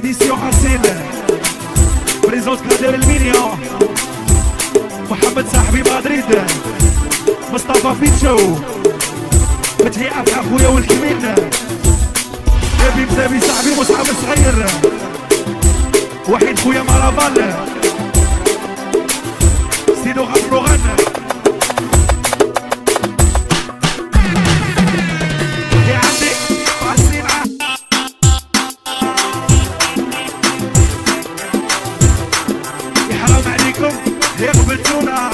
إديسيون أصيل بريزونت كادر المينيا محمد صاحبي مدريد مصطفى فيتشو فتحي عبد أخويا والكمين حبيب زابي صاحبي مصعب الصغير وحيد خويا مارافال سيدو غفروغان يا عمي عالسمعة يا حرام عليكم يا قبلتونا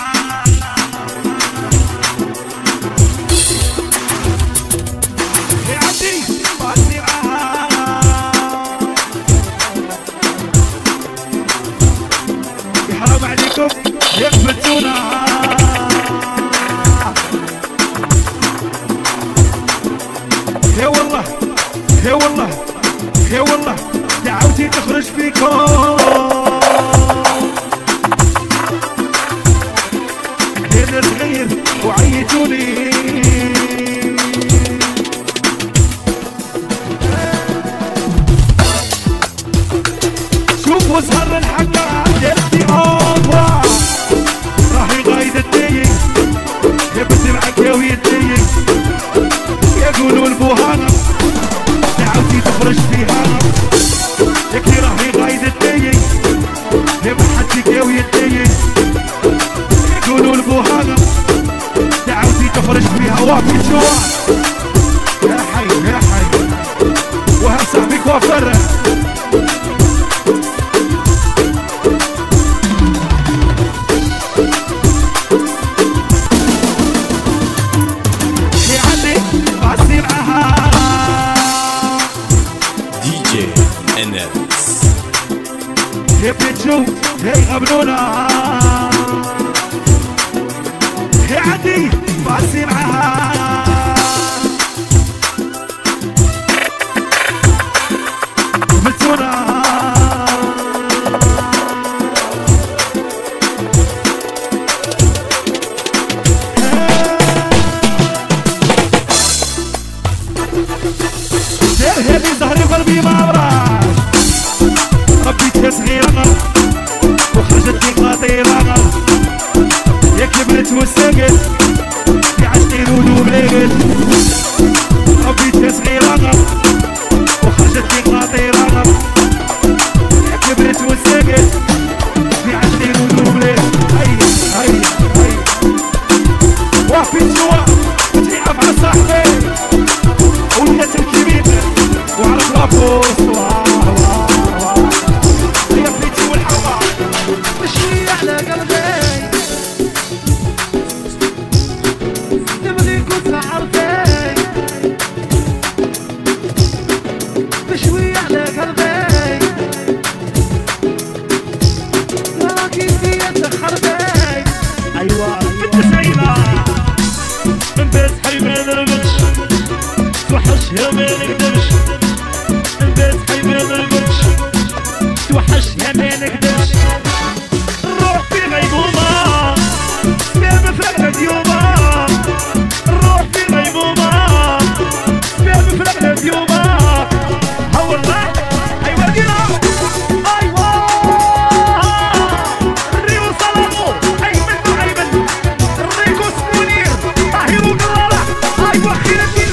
يا عمي عالسمعة يا حرام عليكم يا قبلتونا يا والله يا والله يا والله دعوتي تخرج فيكم انا صغير وعيتوني شوفوا زهر الحقة ديرتي اوبا راحي غايد الديك يا بنتي معاك يا ويديك يقولوا البوهانة دعوتي تخرج فيها ياكي راهي غايد الديك يا محدك يا ويديك يقولوا البوهانة دعوتي تخرج فيها وافي شوار يا حي يا حي وها صاحبي كوافر يا بيتشو هي غبنونا يا عدي بعسي معاها بتونا هذه زهري قلبي ما براش ربيتها صغيرة وخرجت لي خطيرة يا كبرت وسقت يا عشتي لولو بليت ربيتها صغيرة وخرجت لي خطيرة يا كبرت وسقت يا عشتي لولو بليت هاي وافي شوا تحيا مع صاحبي وليت الكبير وعرف لابوس يا ما نقدرش البيت حي ما نرقدش توحش يا ما نقدرش نروح في غيبوبة سباب فرقنا ديوبة نروح في غيبوبة سباب فرقنا ديوبة ها والله ايوا دينا ايوا الريو صلابو ايمن وايمن الريكو سمونير طاهر وقرارة ايوا خير الدين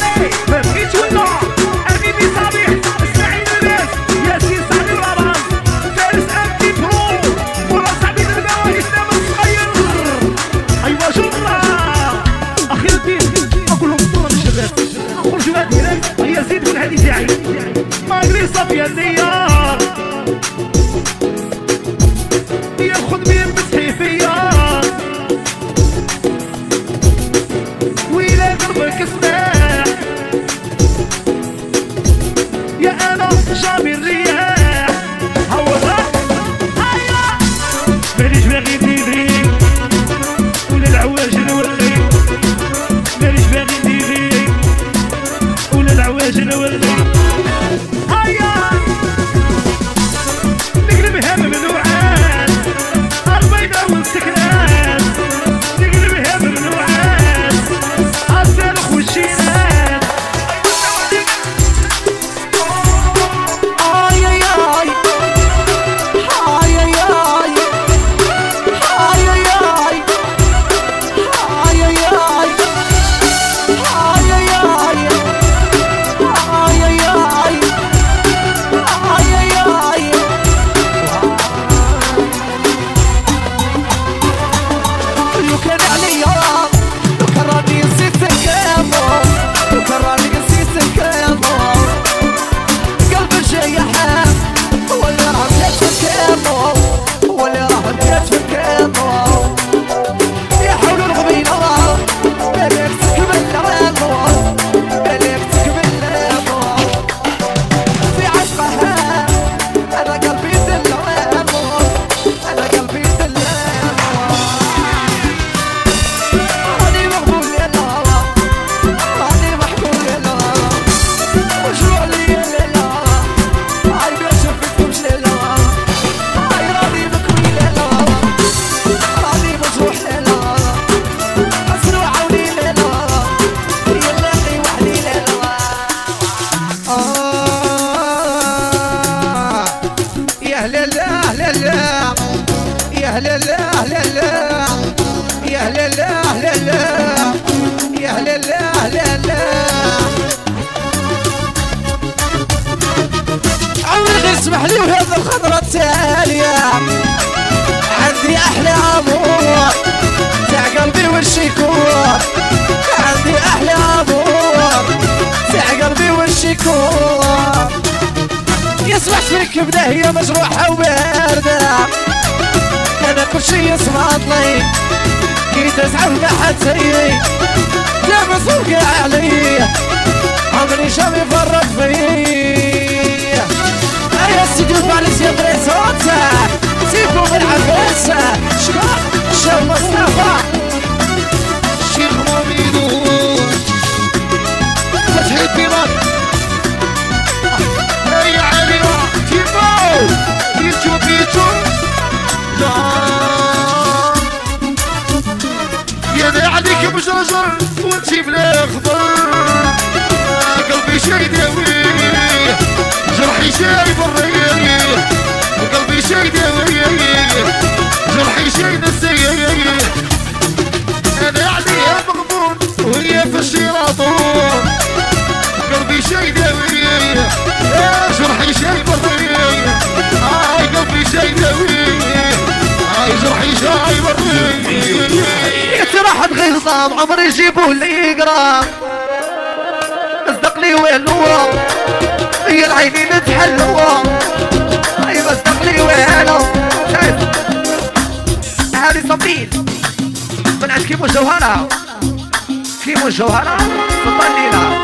يزيد من هذه تاعي ما ادري صافيه الديار ياخذ بين بتحي فيا ويلا قلبك سماح يا انا جامي الرياح هوضا هيا ماليش باغي نديري ولا العواج نولي ماليش باغي نديري ولا العواج نولي هيا نقلب هم ممنوعات البيضة والسكنات نقلب هم ممنوعات الصاروخ والشينات يا يكون يصبح فيك بدا هي مجروحة وباردة أنا كل شي يصمت لي كي تزعل ما حد زيي دابا زوقع علي عمري شام يفرط فيا يا سيدي الفارس يا بريسوتا سيبو من عباسة شكرا شاو مصطفى شيخ موميدو فتحي الدماغ يا علي تيمو بيتو يا ذا عليك بجرجر وانتي بلا خضر قلبي شي داوي جرحي شي بري وقلبي شي داوي جرحي شي نسي انا عليها مغبون وهي في الشيراطون قلبي شي داوي جرحي شي بري قلبي شي داوي جرحي شي بري راحت غيظام عمري يجيبوا لي يقرا اصدق لي وين هو هي العينين تحلوا اي اصدق لي وين هذه صبيل من عند كيمو الجوهرة كيمو الجوهرة سلطان ليلى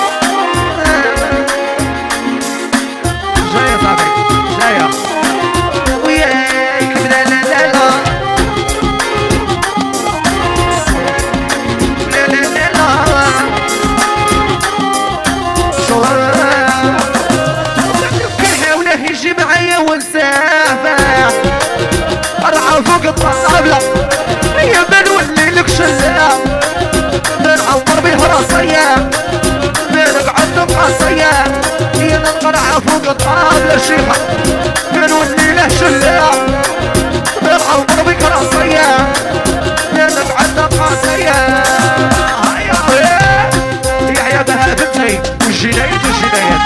جاية صاحبي جاية وياك لا لا لا لا يجي معايا ونسافة ارعى فوق الطابلة يا من ولي لك شلة بنعمر بيه راسية بنقعد بقاسية يا نقرعى فوق الطابلة شيخة من ولي له شلة بنعمر بيك راسية يا نقعد بقاسية يا بها بنتي والجنايد والجنايد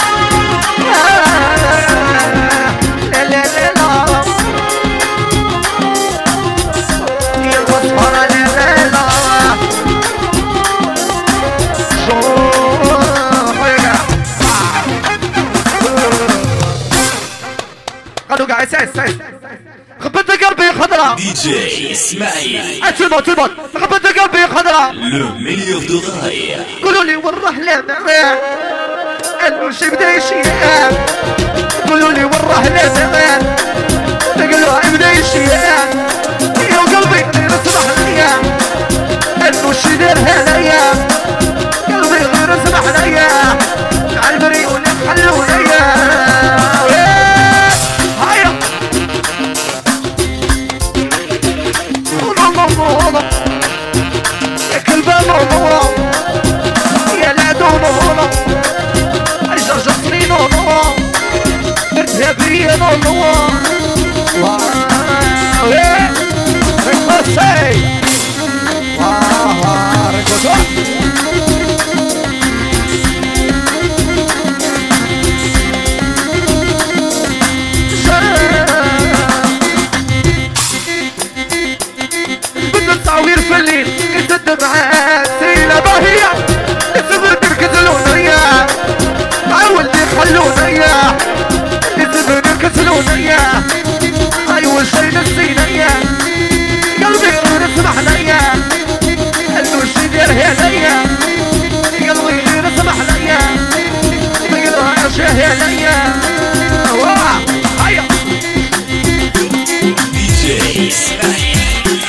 قالوا قاعد سايس خبطت قلبي خضرا دي جي اسماعيل تلبط خبطت قلبي خضرا لو مليون دغاي قولوا لي وين الرحلة معاه انه شي بدا يشيان قولوا لي وين الرحلة معاه قالوا يبدا يشيان يا قلبي غير اسمح ليا انه شي دار هنايا قلبي غير اسمح ليا عالبري ولا حلوا ليا يا كلبة نونو يا لادو نونو الجرجر صري نونو درتها بيا نونو واو ريكوسي واو ريكوسي تصاوير في الليل كنت معاك سيلة باهية يسبر تركزلونيا عاول يخلونيا يسبر تركزلونيا أيوة شي نسينيا قلبي غير اسمح ليا قلبي شي دير هنيا قلبي غير اسمح ليا غير شي هنيا واه هيا دي جي اسماعيل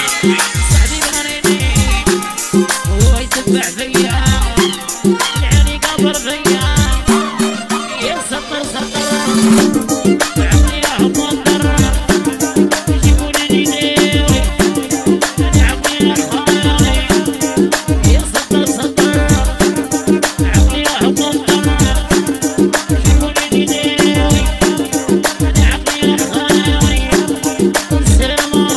هو يتبع فيا يعني قبر فيا يا سطر سطر عمري راح مضطر يجيبوني ديني انا عمري راح خالي يا سطر سطر عمري راح مضطر يجيبوني ديني انا عمري راح خالي السلامة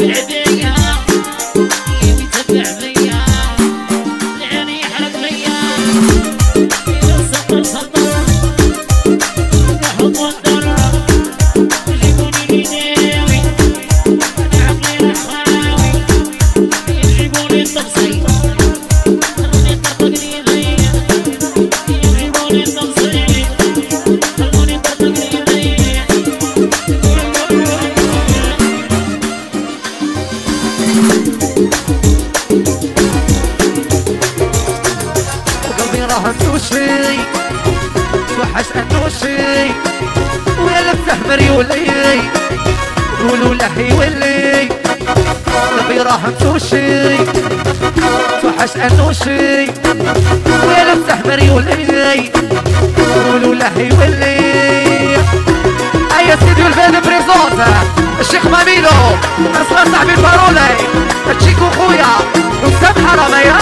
توحش انوشي ويا التحمر يولي قولوا له يولي قلبي راه متوشي توحش انوشي ويا التحمر يولي قولوا له يولي ايا سيدي الفان بريزونت الشيخ ماميلو اصغر صاحبي البارولي تشيكو خويا وسام حرامية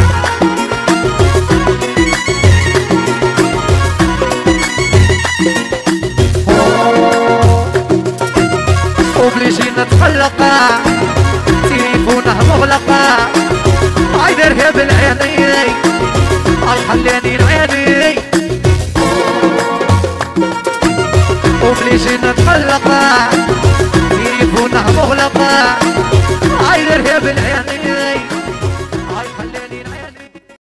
وبليجي نتخلقا تليفونه مغلقا عايدرها بالعيني خلاني العيني وبليجي نتخلقا تليفونه مغلقا عايدرها بالعيني